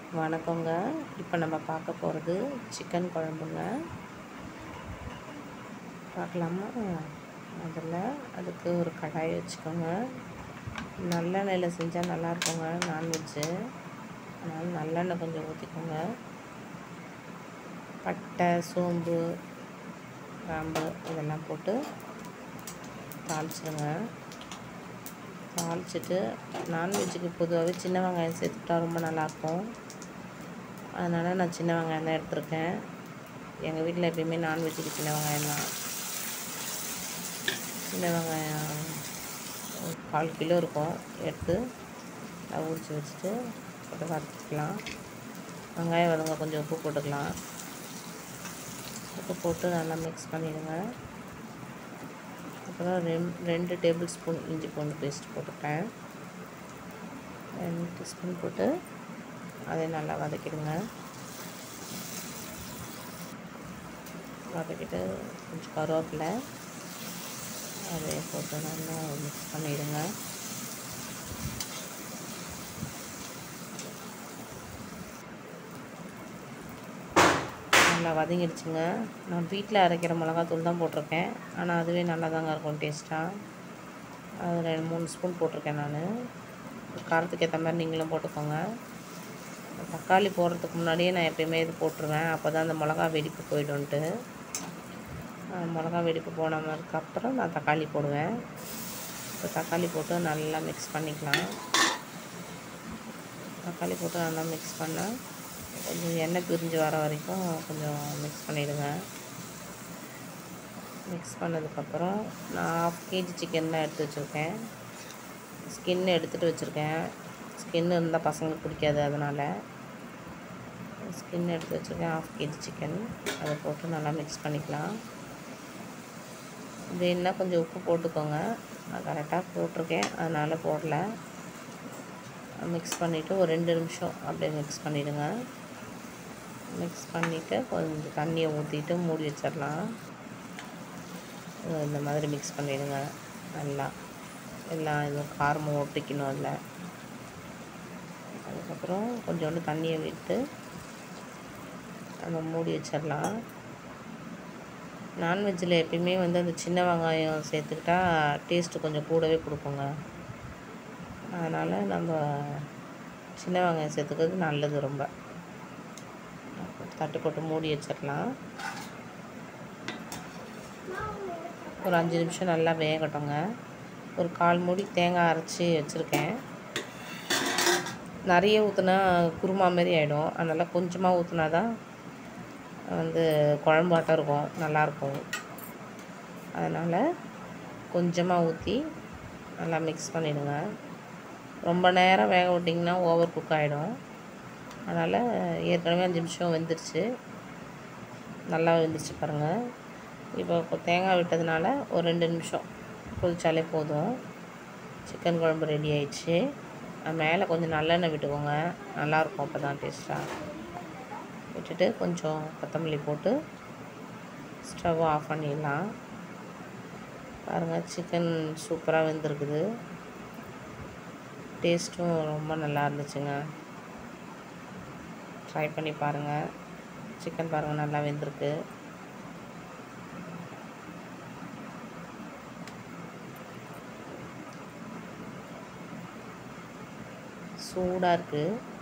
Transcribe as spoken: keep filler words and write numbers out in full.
வணக்கங்க. இப்போ நம்ம பார்க்க போகிறது சிக்கன் குழம்புங்க. பார்க்கலாமா? முதல்ல அதுக்கு ஒரு கடாய் வச்சுக்கோங்க. நல்லெண்ணெயில் செஞ்சால் நல்லாயிருக்குங்க நான்வெஜ்ஜு. அதனால் நல்லெண்ணெய் கொஞ்சம் ஊற்றிக்கோங்க. பட்டை, சோம்பு, கிராம்பு இதெல்லாம் போட்டு தாளிச்சிடுங்க. தாளிச்சிட்டு நான்வெஜ்ஜுக்கு பொதுவாகவே சின்ன வெங்காயம் சேர்த்துக்கிட்டா ரொம்ப நல்லாயிருக்கும். அதனால் நான் சின்ன வெங்காயம் தான் எடுத்திருக்கேன். எங்கள் வீட்டில் எப்பயுமே நான்வெஜ்ஜுக்கு சின்ன வெங்காயம் தான். சின்ன வெங்காயம் ஒரு கால் கிலோ இருக்கும், எடுத்து அதை உரித்து வச்சுட்டு போட்டு வறுத்துக்கலாம். வெங்காயம் வதங்க கொஞ்சம் உப்பு போட்டுக்கலாம். உப்பு போட்டு நல்லா மிக்ஸ் பண்ணிவிடுங்க. அப்புறம் ரெம் ரெண்டு டேபிள் ஸ்பூன் இஞ்சி பூண்டு பேஸ்ட் போட்டுட்டேன். ரெண்டு டீஸ்பூன் போட்டு அதை நல்லா வதக்கிடுங்க. வதக்கிட்டு கொஞ்சம் கருவேப்பிலை அதை போட்டு நல்லா மிக்ஸ் பண்ணிவிடுங்க. நல்லா வதங்கிடுச்சுங்க. நான் வீட்டில் அரைக்கிற மிளகாத்தூள் தான் போட்டிருக்கேன். ஆனால் அதுவே நல்லா தாங்க இருக்கும் டேஸ்ட்டாக. அது ரெண்டு மூணு ஸ்பூன் போட்டிருக்கேன் நான். காரத்துக்கு ஏற்ற மாதிரி நீங்களும் போட்டுக்கோங்க. தக்காளி போடுறதுக்கு முன்னாடியே நான் எப்பயுமே இது போட்டுருவேன். அப்போ தான் அந்த மிளகா வெடிப்பு போய்டும்ன்ட்டு. மிளகா வெடிப்பு போனதுக்கப்புறம் நான் தக்காளி போடுவேன். இப்போ தக்காளி போட்டு நல்லா மிக்ஸ் பண்ணிக்கலாம். தக்காளி போட்டு நல்லா மிக்ஸ் பண்ணால் கொஞ்சம் எண்ணெய் பிரிஞ்சு வர வரைக்கும் கொஞ்சம் மிக்ஸ் பண்ணிவிடுங்க. மிக்ஸ் பண்ணதுக்கப்புறம் நான் ஹாஃப் கேஜி சிக்கன் தான் எடுத்து வச்சுருக்கேன். ஸ்கின் எடுத்துகிட்டு வச்சுருக்கேன். ஸ்கின் இருந்தால் பசங்களுக்கு பிடிக்காது, அதனால் ஸ்கின் எடுத்து வச்சுருக்கேன். ஹாஃப் கேஜி சிக்கன் அதை போட்டு நல்லா மிக்ஸ் பண்ணிக்கலாம். வேணுன்னா கொஞ்சம் உப்பு போட்டுக்கோங்க. நான் கரெக்டாக போட்டிருக்கேன், அதனால் போடல. மிக்ஸ் பண்ணிவிட்டு ஒரு ரெண்டு நிமிஷம் அப்படியே மிக்ஸ் பண்ணிவிடுங்க. மிக்ஸ் பண்ணிவிட்டு கொஞ்சம் தண்ணியை ஊற்றிட்டு மூடி வச்சிடலாம். இந்த மாதிரி மிக்ஸ் பண்ணிவிடுங்க. நல்லா எல்லாம் இதுவும் காரமும் ஒட்டிக்கணும் இல்லை. அதுக்கப்புறம் கொஞ்சோண்டு தண்ணியை விட்டு நம்ம மூடி வச்சிடலாம். நான்வெஜ்ஜில் எப்பயுமே வந்து அந்த சின்ன வெங்காயம் சேர்த்துக்கிட்டா டேஸ்ட்டு கொஞ்சம் கூடவே கொடுக்குங்க. அதனால் நம்ம சின்ன வெங்காயம் சேர்த்துக்கிறது நல்லது ரொம்ப. தட்டு போட்டு மூடி வச்சிடலாம். ஒரு அஞ்சு நிமிஷம் நல்லா வேகட்டுங்க. ஒரு கால் மூடி தேங்காய் அரைச்சி வச்சுருக்கேன். நிறைய ஊற்றுனா குருமா மாரி ஆகிடும். அதனால் கொஞ்சமாக ஊற்றுனா தான் வந்து குழம்பாட்டம் இருக்கும், நல்லாயிருக்கும். அதனால் கொஞ்சமாக ஊற்றி நல்லா மிக்ஸ் பண்ணிவிடுங்க. ரொம்ப நேரம் வேக விட்டிங்கன்னா ஓவர் குக் ஆகிடும். அதனால் ஏற்கனவே அஞ்சு நிமிஷம் வெந்துருச்சு, நல்லா வெந்துருச்சு பாருங்கள். இப்போ தேங்காய் விட்டதுனால ஒரு ரெண்டு நிமிஷம் கொதிச்சாலே போதும். சிக்கன் குழம்பு ரெடி ஆயிடுச்சு. மேலே கொஞ்சம் நல்லெண்ணெய் விட்டுக்கோங்க, நல்லாயிருக்கும். அப்போ தான் டேஸ்ட்டாக விட்டுட்டு கொஞ்சம் கொத்தமல்லி போட்டு ஸ்டவ் ஆஃப் பண்ணிடலாம். பாருங்கள், சிக்கன் சூப்பராக வெந்திருக்குது. டேஸ்ட்டும் ரொம்ப நல்லா இருந்துச்சுங்க. ட்ரை பண்ணி பாருங்கள். சிக்கன் பாருங்கள் நல்லா வெந்திருக்கு. சூடாக இருக்குது.